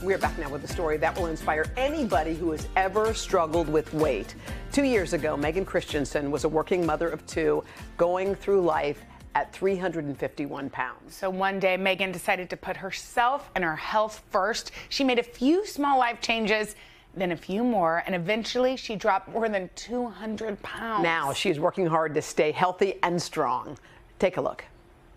We're back now with a story that will inspire anybody who has ever struggled with weight. 2 years ago, Megan Christenson was a working mother of two going through life at 351 pounds. So one day, Megan decided to put herself and her health first. She made a few small life changes, then a few more, and eventually she dropped more than 200 pounds. Now she's working hard to stay healthy and strong. Take a look.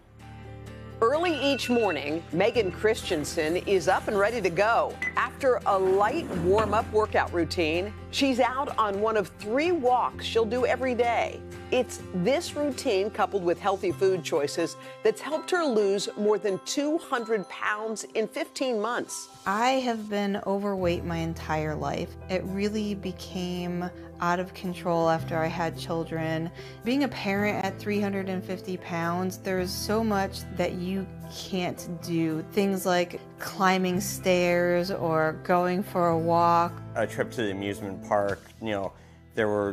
Early each morning, Megan Christenson is up and ready to go. After a light warm-up workout routine, she's out on one of 3 walks she'll do every day. It's this routine, coupled with healthy food choices, that's helped her lose more than 200 pounds in 15 months. I have been overweight my entire life. It really became out of control after I had children. Being a parent at 350 pounds, there's so much that you can't do. Things like climbing stairs or going for a walk. A trip to the amusement park, there were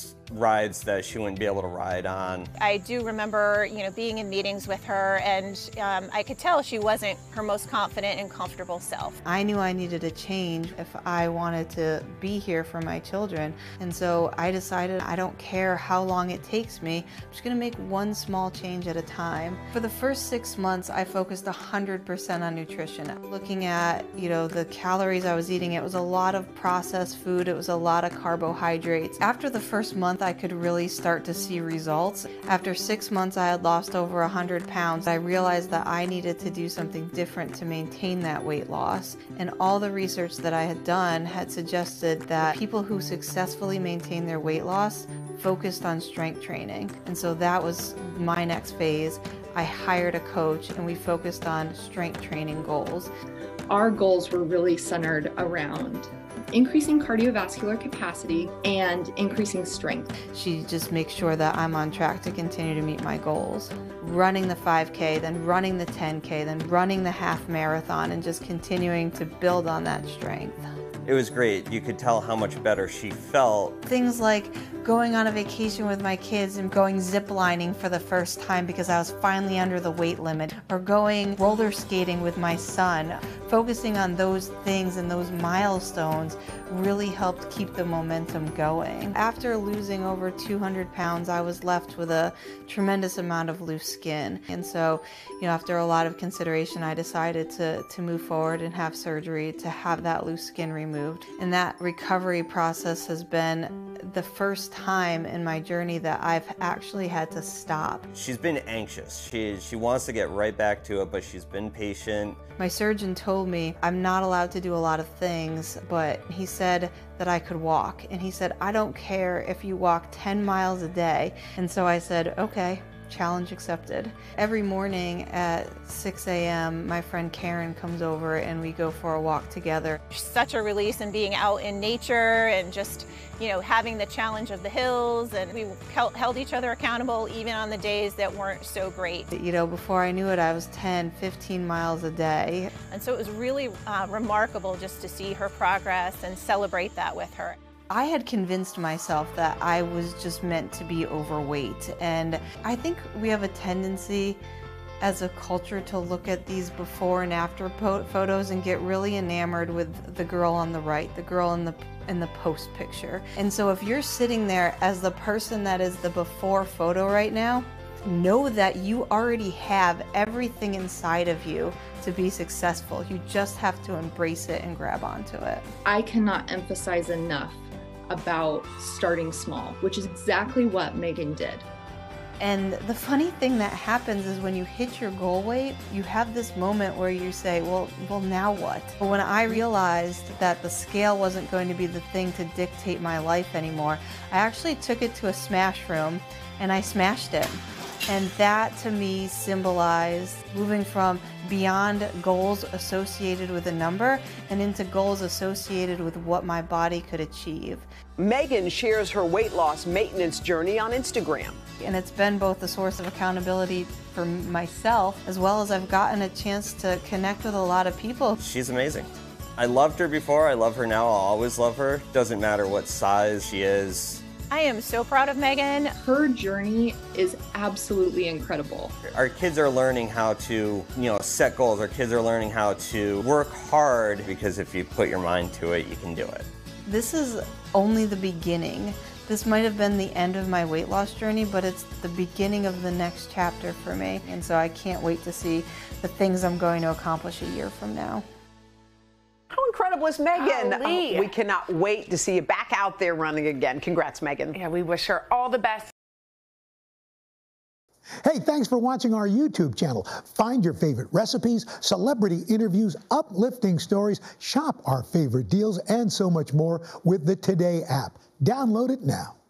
rides that she wouldn't be able to ride on. I do remember, being in meetings with her, and I could tell she wasn't her most confident and comfortable self. I knew I needed a change if I wanted to be here for my children. And so I decided I don't care how long it takes me, I'm just gonna make one small change at a time. For the first 6 months, I focused 100% on nutrition. Looking at, the calories I was eating, it was a lot of processed food, it was a lot of carbohydrates. After the first month, I could really start to see results. After 6 months, I had lost over 100 pounds. I realized that I needed to do something different to maintain that weight loss. And all the research that I had done had suggested that people who successfully maintain their weight loss focused on strength training. And so that was my next phase. I hired a coach and we focused on strength training goals. Our goals were really centered around increasing cardiovascular capacity and increasing strength. She just makes sure that I'm on track to continue to meet my goals. Running the 5K, then running the 10K, then running the half marathon, and just continuing to build on that strength. It was great. You could tell how much better she felt. Things like going on a vacation with my kids and going zip lining for the first time because I was finally under the weight limit, or going roller skating with my son. Focusing on those things and those milestones really helped keep the momentum going. After losing over 200 pounds, I was left with a tremendous amount of loose skin. And so, after a lot of consideration, I decided to move forward and have surgery to have that loose skin removed. And that recovery process has been the first time in my journey that I've actually had to stop. She's been anxious. She wants to get right back to it, but she's been patient. My surgeon told me I'm not allowed to do a lot of things, but he said that I could walk. And he said, I don't care if you walk 10 miles a day. And so I said, okay. Challenge accepted. Every morning at 6 a.m., my friend Karen comes over and we go for a walk together. Such a release in being out in nature and just, having the challenge of the hills, and we held each other accountable even on the days that weren't so great. Before I knew it, I was 10, 15 miles a day. And so it was really remarkable just to see her progress and celebrate that with her. I had convinced myself that I was just meant to be overweight, and I think we have a tendency as a culture to look at these before and after photos and get really enamored with the girl on the right, the girl in the post picture. And so if you're sitting there as the person that is the before photo right now, know that you already have everything inside of you to be successful. You just have to embrace it and grab onto it. I cannot emphasize enough about starting small, which is exactly what Megan did. And the funny thing that happens is when you hit your goal weight, you have this moment where you say, well, now what? But when I realized that the scale wasn't going to be the thing to dictate my life anymore, I actually took it to a smash room and I smashed it. And that to me symbolized moving from beyond goals associated with a number and into goals associated with what my body could achieve. Megan shares her weight loss maintenance journey on Instagram. And it's been both a source of accountability for myself, as well as I've gotten a chance to connect with a lot of people. She's amazing. I loved her before, I love her now, I'll always love her. Doesn't matter what size she is, I am so proud of Megan. Her journey is absolutely incredible. Our kids are learning how to, set goals. Our kids are learning how to work hard, because if you put your mind to it, you can do it. This is only the beginning. This might have been the end of my weight loss journey, but it's the beginning of the next chapter for me. And so I can't wait to see the things I'm going to accomplish a year from now. How incredible is Megan? Golly. We cannot wait to see you back out there running again. Congrats, Megan. Yeah, we wish her all the best. Hey, thanks for watching our YouTube channel. Find your favorite recipes, celebrity interviews, uplifting stories, shop our favorite deals, and so much more with the Today app. Download it now.